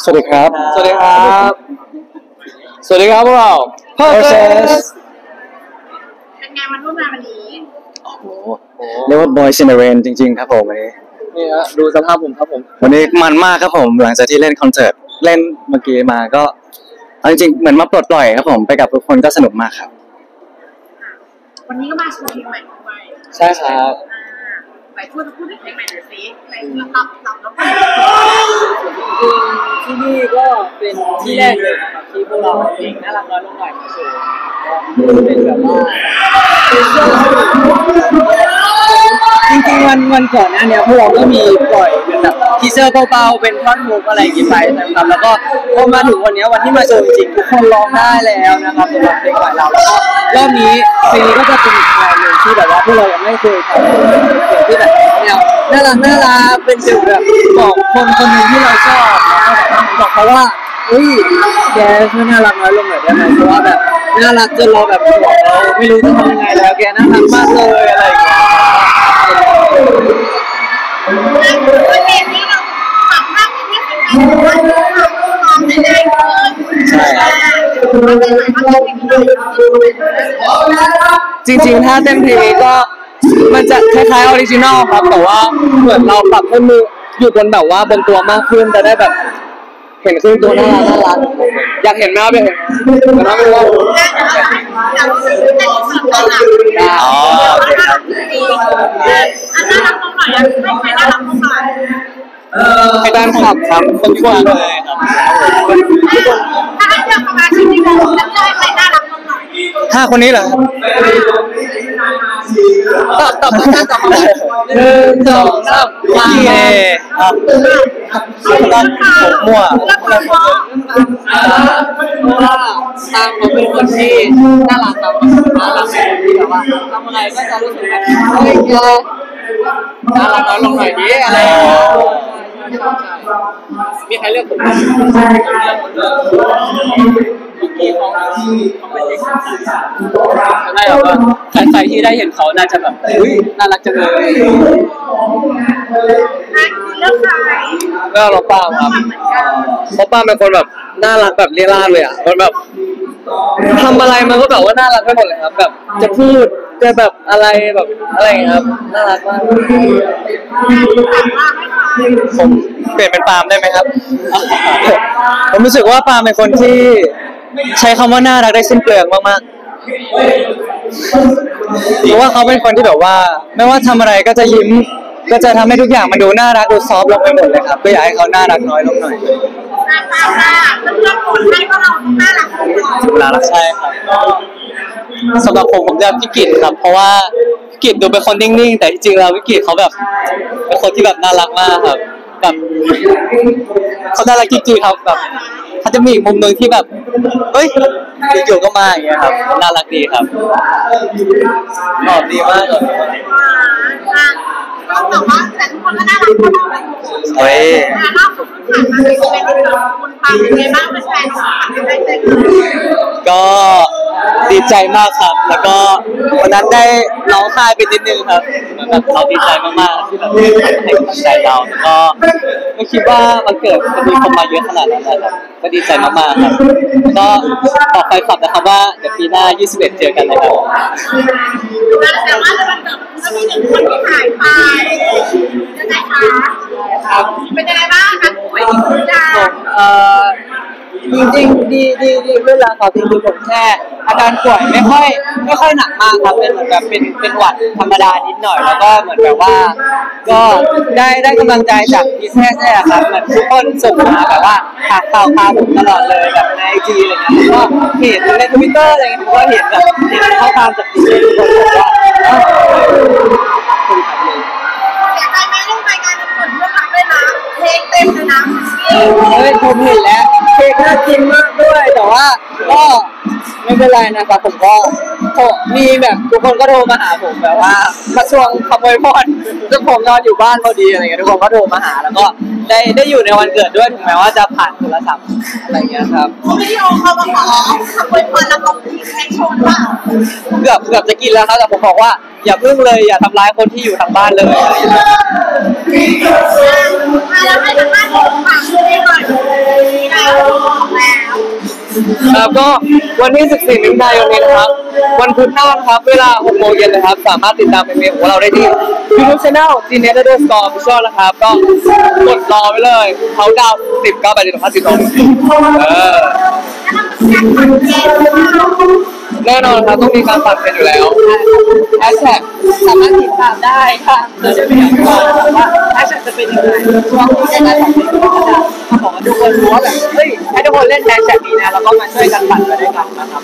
สวัสดีครับสวัสดีครับสวัสดีครับพวกเรา Process เป็นไงมันร่วมงานวันนี้โอ้โหเรียกว่า Boys in the Rain จริงๆครับผมวันนี้นี่ฮะดูสภาพผมครับผมวันนี้มันมากครับผมหลังจากที่เล่นคอนเสิร์ตเล่นเมื่อกี้มาก็เอาจริงๆเหมือนมาปลดปล่อยครับผมไปกับทุกคนก็สนุกมากครับวันนี้ก็มาโชว์เพลงใหม่ด้วยใช่ครับไปพูดถึงเพลงใหม่หน่อยสิไปรับน้องที่นี่ก็เป็นที่แรกเลยนะครับที่พวกเราเองน่ารักน้อยลงหน่อยมาโชว์ก็เป็นแบบว่าจริงๆวันก่อนหน้านี้พวกเราก็มีปล่อยเป็นแบบทีเซอร์เบาๆเป็นท่อนฮุกอะไรอย่างงี้ไปนะครับแล้วก็พอมาถึงวันนี้วันที่มาโชว์จริงๆทุกคนร้องได้แล้วนะครับสำหรับเพลงใหม่เราแล้วก็รอบนี้เพลงนี้ก็จะเป็นอีกแนวหนึ่งที่แบบว่าพวกเรายังไม่เคยทำที่แบบแนวน่ารักเป็นฟิลแบบบอกคนคนหนึ่งที่เราชอบบอกเขาว่าแกช่วยน่ารักน้อยลงหน่อยได้ไหมเพราะว่าแบบน่ารักจนเราแบบบอกเราไม่รู้จะทำยังไงแล้วแกน่ารักมากเลยอะไรอย่างเงี้ยวันนี้เราปรับภาพที่เป็นการร้องได้เลยใช่จริงๆถ้าเต้นเพลงนี้ก็มันจะคล้ายๆออริจินอลครับแต่ว่าเหมือนเราปรับให้มืออยู่บนแบบว่าบนตัวมากขึ้นจะได้แบบเห็นขึ้นตัวน่ารักอยากเห็นไหมครับอยากเห็นแต่ถ้าไม่ว่าอ๋อน่ารักตรงไหนให้ใครน่ารักตรงไหนให้ด้านขับครับคนที่ว่าเลยครับถ้าให้เลือกสมาชิกในวงแล้วใครน่ารักตรงไหน 5 คนนี้เหรอตอบ1 2 3 โอเคครับผมมั่วว่าตามเขาเป็นคนที่น่ารักครับน่ารักที่แบบว่าทำอะไรก็จะรู้สึกแบบน่ารักน้อยลงหน่อยดิอะไรมีใครเลือกผมได้หรอว่าใครที่ได้เห็นเขาน่าจะแบบน่ารักจังเลยเลือกใครก็เราป้าครับเพราะป้าเป็นคนแบบน่ารักแบบเรียราดเลยอ่ะมันแบบทำอะไรมันก็แบบว่าน่ารักไปหมดเลยครับแบบจะพูดจะแบบอะไรแบบอะไรครับน่ารักมากผมเปลี่ยนเป็นปาล์มได้ไหมครับ ผมรู้สึกว่าปาล์มเป็นคนที่ใช้คำว่าน่ารักได้สิ้นเปลืองมากๆเพราะว่าเขาเป็นคนที่แบบว่าไม่ว่าทำอะไรก็จะยิ้มก็จะทำให้ทุกอย่างมันดูน่ารักดูซอฟต์ลงไปหมดเลยครับก็อยากให้เขาน่ารักน้อยลงหน่อยเลือกคนให้พวกเราน่ารักตรงไหนน่ารักใช่ครับสำหรับผมเลือกพี่กิตครับเพราะว่าพี่กิตดูเป็นคนนิ่งๆแต่จริงๆแล้วพี่กิตเขาแบบเป็นคนที่แบบน่ารักมากครับแบบเขาน่ารักจริงๆครับแบบเขาจะมีอีกมุมนึงที่แบบเฮ้ยอยู่ๆก็มาอย่างเงี้ยครับน่ารักดีครับตอบดีมากเลยก็แต่ว่าแต่ทุกคนก็น่ารักทุกคนเลยเฮ้ยล่าสุดผ่านมาเป็นคุณฟังเป็นไงบ้างเป็นแฟนของได้เจอก็ดีใจมากครับแล้วก็วันนั้นได้ร้องไห้ไปนิดนึงครับแบบเราดีใจมากๆที่แบบให้กำลังใจเราแล้วก็ไม่คิดว่าวันเกิดจะมีคนมาเยอะขนาดนั้นนะครับก็ดีใจมากๆครับก็บอกแฟนคลับนะครับว่าเดี๋ยวปีหน้า21เจอกันนะครับแต่ว่าวันเกิดก็มี1 คนที่หายไปยังไงคะเป็นยังไงบ้างคะป่วยทุกอย่างจริงๆดีขึ้นแล้วครับจริงๆผมแค่อาการป่วยไม่ค่อยหนักมากครับเป็นเหมือนแบบเป็นหวัดธรรมดานิดหน่อยแล้วก็เหมือนแบบว่าก็ได้กำลังใจจากพี่แท้ๆครับเหมือนทุกคนส่งมาแบบว่าถามข่าวผมตลอดเลยแบบใน IG อะไรเงี้ยก็เห็นใน Twitter อะไรเงี้ยผมก็เห็นแบบเห็นข้อความจากพี่ทุกคนบอกว่าเสียใจไหมลูกรายการจะเปิดเรื่องรักด้วยนะเพลงเต็มเลยนะผมเห็นแล้วเพลงน่ากินมากด้วยแต่ว่าก็ไม่เป็นไรนะครับผมก็มีแบบทุกคนก็โทรมาหาผมแบบว่ามาชวนขโมยพรซึ่งผมนอนอยู่บ้านพอดีอะไรเงี้ยทุกคนก็โทรมาหาแล้วก็ได้อยู่ในวันเกิดด้วยถึงแม้ว่าจะผ่านโทรศัพท์อะไรเงี้ยครับวิดีโอเขามาขอขโมยพรแล้วเขากินแอนโชนเปล่าเกือบจะกินแล้วครับแต่ผมบอกว่าอย่าพึ่งเลยอย่าทำร้ายคนที่อยู่ทางบ้านเลยแล้วให้ทางบ้านฝากด้วยหน่อยครับก็วันที่ 14 มิถุนายนนี้นะครับวันพุธหน้านะครับเวลา 6 โมงเย็นนะครับสามารถติดตามเพลงของเราได้ที่ YouTube Channel Genius_Store Official นะครับก็กดรอไว้เลยเขาดาว10 9 8 7 5 10แน่นอนครับต้องมีการปั่นเป็นอยู่แล้วแฮชแท็กสามารถติดตามได้ค่ะเราจะเป็นอย่างไรว่าแฮชแท็กจะเป็นยังไงช่วงที่ได้ทำเป็นก็จะมาบอกว่าทุกคนรู้ว่าแบบเฮ้ยให้ทุกคนเล่นแฮชแท็กนี้นะแล้วก็มาช่วยกันปั่นไปด้วยกันนะครับ